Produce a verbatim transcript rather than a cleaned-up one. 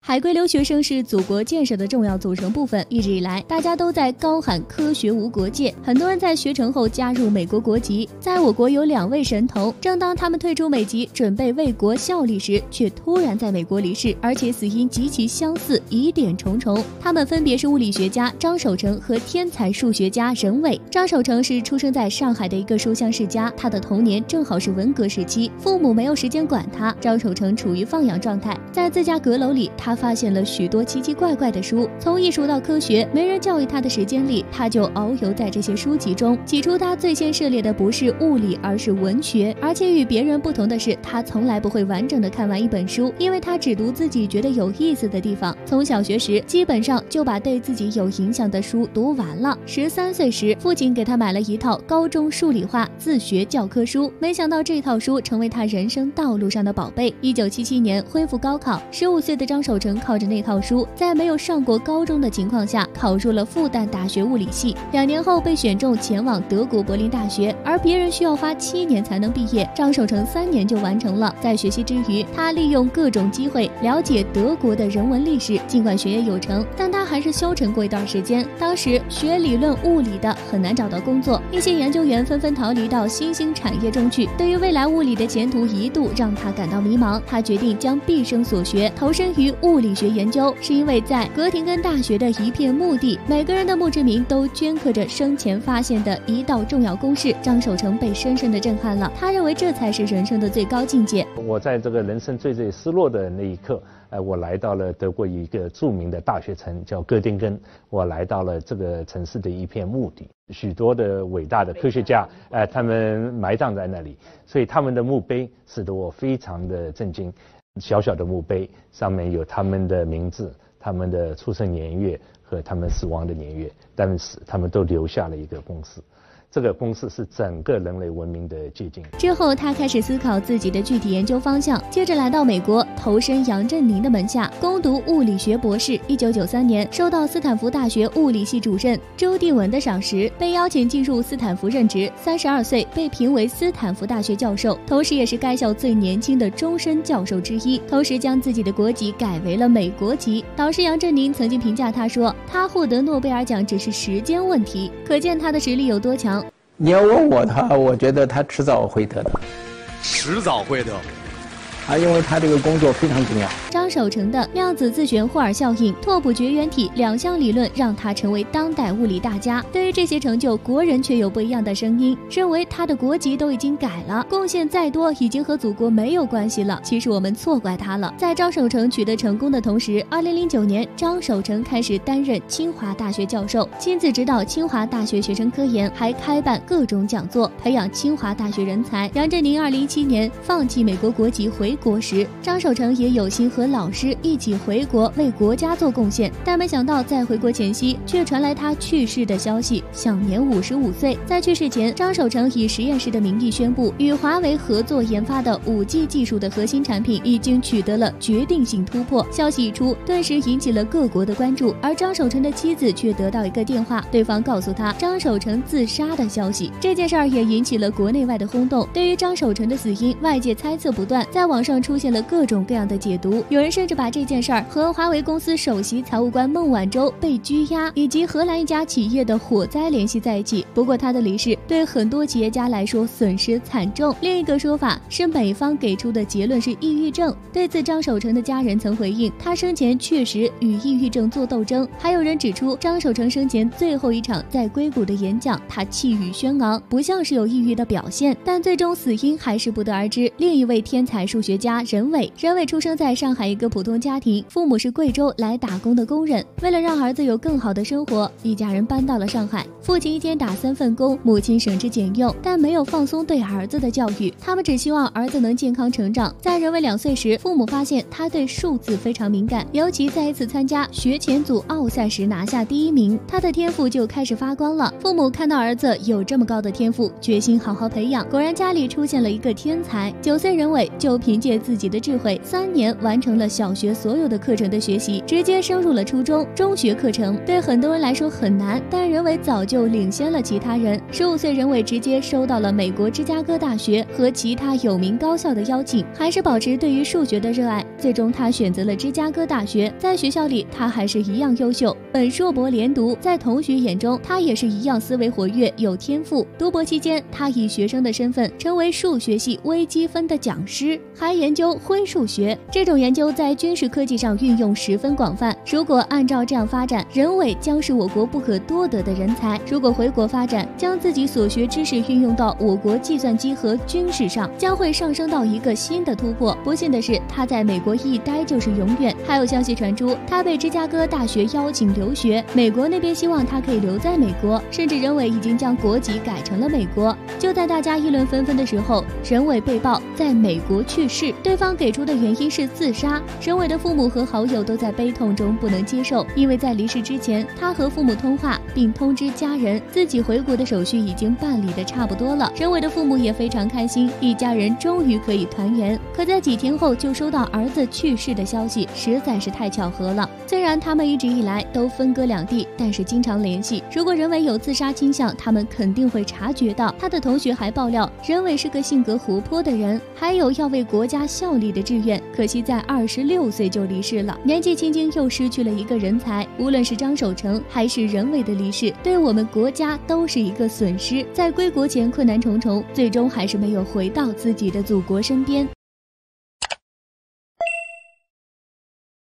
海归留学生是祖国建设的重要组成部分，一直以来，大家都在高喊科学无国界。很多人在学成后加入美国国籍。在我国有两位神童，正当他们退出美籍，准备为国效力时，却突然在美国离世，而且死因极其相似，疑点重重。他们分别是物理学家张守成和天才数学家任伟。张守成是出生在上海的一个书香世家，他的童年正好是文革时期，父母没有时间管他，张守成处于放养状态。在自家阁楼里，他发现了许多奇奇怪怪的书，从艺术到科学，没人教育他的时间里，他就遨游在这些书籍中。起初他最先涉猎的不是物理，而是文学，而且与别人不同的是，他从来不会完整的看完一本书，因为他只读自己觉得有意思的地方。从小学时基本上就把对自己有影响的书读完了。十三岁时，父亲给他买了一套高中数理化自学教科书，没想到这套书成为他人生道路上的宝贝。一九七七年恢复高考，十五岁的张守成靠着那套书，在没有上过高中的情况下，考入了复旦大学物理系。两年后被选中前往德国柏林大学，而别人需要花七年才能毕业，张守成三年就完成了。在学习之余，他利用各种机会了解德国的人文历史，尽管学业有成，但他还是消沉过一段时间。当时学理论物理的很难找到工作，一些研究员纷纷逃离到新兴产业中去，对于未来物理的前途一度让他感到迷茫。他决定将毕生所学投身于物理学研究，是因为在哥廷根大学的一片墓地，每个人的墓志铭都镌刻着生前发现的一道重要公式。张守成被深深的震撼了，他认为这才是人生的最高境界。 我在这个人生最最失落的那一刻，呃，我来到了德国一个著名的大学城叫哥廷根，我来到了这个城市的一片墓地，许多的伟大的科学家，呃，他们埋葬在那里，所以他们的墓碑使得我非常的震惊。小小的墓碑上面有他们的名字、他们的出生年月和他们死亡的年月，但是他们都留下了一个公式。这个公式是整个人类文明的结晶。 之后他开始思考自己的具体研究方向，接着来到美国，投身杨振宁的门下，攻读物理学博士。一九九三年受到斯坦福大学物理系主任周地文的赏识，被邀请进入斯坦福任职。三十二岁被评为斯坦福大学教授，同时也是该校最年轻的终身教授之一，同时将自己的国籍改为了美国籍。导师杨振宁曾经评价他说，他获得诺贝尔奖只是时间问题，可见他的实力有多强。 你要问我的话，我觉得他迟早会得的， 迟早会得。 啊，因为他这个工作非常重要。 张守成的量子自旋霍尔效应、拓扑绝缘体两项理论让他成为当代物理大家。对于这些成就，国人却有不一样的声音，认为他的国籍都已经改了，贡献再多已经和祖国没有关系了。其实我们错怪他了。在张守成取得成功的同时，二零零九年，张守成开始担任清华大学教授，亲自指导清华大学学生科研，还开办各种讲座，培养清华大学人才。杨振宁二零一七年放弃美国国籍回国时，张守成也有心和老师一起回国为国家做贡献，但没想到在回国前夕却传来他去世的消息，享年五十五岁。在去世前，张守成以实验室的名义宣布，与华为合作研发的 五 G 技术的核心产品已经取得了决定性突破。消息一出，顿时引起了各国的关注，而张守成的妻子却得到一个电话，对方告诉他张守成自杀的消息。这件事儿也引起了国内外的轰动。对于张守成的死因，外界猜测不断，在网上出现了各种各样的解读，有人甚至把这件事儿和华为公司首席财务官孟晚舟被拘押以及荷兰一家企业的火灾联系在一起。不过他的离世对很多企业家来说损失惨重。另一个说法是美方给出的结论是抑郁症。对此，张守成的家人曾回应，他生前确实与抑郁症做斗争。还有人指出，张守成生前最后一场在硅谷的演讲，他气宇轩昂，不像是有抑郁的表现，但最终死因还是不得而知。另一位天才数学家任伟，任伟出生在上海一个普通家庭，父母是贵州来打工的工人。为了让儿子有更好的生活，一家人搬到了上海。父亲一天打三份工，母亲省吃俭用，但没有放松对儿子的教育。他们只希望儿子能健康成长。在任伟两岁时，父母发现他对数字非常敏感，尤其在一次参加学前组奥赛时拿下第一名，他的天赋就开始发光了。父母看到儿子有这么高的天赋，决心好好培养。果然家里出现了一个天才。九岁任伟就凭凭借自己的智慧，三年完成了小学所有的课程的学习，直接升入了初中、中学课程。对很多人来说很难，但任伟早就领先了其他人。十五岁，任伟直接收到了美国芝加哥大学和其他有名高校的邀请，还是保持对于数学的热爱。最终，他选择了芝加哥大学，在学校里，他还是一样优秀，本硕博连读。在同学眼中，他也是一样思维活跃、有天赋。读博期间，他以学生的身份成为数学系微积分的讲师，还研究灰数学。这种研究在军事科技上运用十分广泛。如果按照这样发展，任伟将是我国不可多得的人才。如果回国发展，将自己所学知识运用到我国计算机和军事上，将会上升到一个新的突破。不幸的是，他在美国一待就是永远。还有消息传出，他被芝加哥大学邀请留学，美国那边希望他可以留在美国，甚至任伟已经将国籍改成了美国。就在大家议论纷纷的时候，任伟被曝在美国去世，对方给出的原因是自杀。任伟的父母和好友都在悲痛中不能接受，因为在离世之前，他和父母通话，并通知家人自己回国的手续已经办理的差不多了。任伟的父母也非常开心，一家人终于可以团圆。可在几天后就收到儿子去世的消息，实在是太巧合了。虽然他们一直以来都分隔两地，但是经常联系。如果任伟有自杀倾向，他们肯定会察觉到。他的同学还爆料，任伟是个性格活泼的人，还有要为国家效力的志愿。可惜在二十六岁就离世了，年纪轻轻又失去了一个人才。无论是张守成还是任伟的离世，对我们国家都是一个损失。在归国前困难重重，最终还是没有回到自己的祖国身边。